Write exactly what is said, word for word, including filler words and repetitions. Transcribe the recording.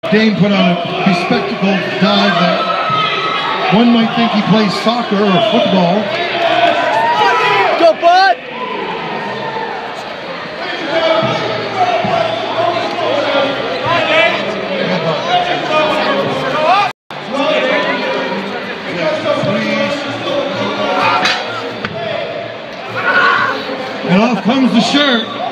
Dain put on a bespectacled dive there. One might think he plays soccer or football. Go, bud! And off comes the shirt.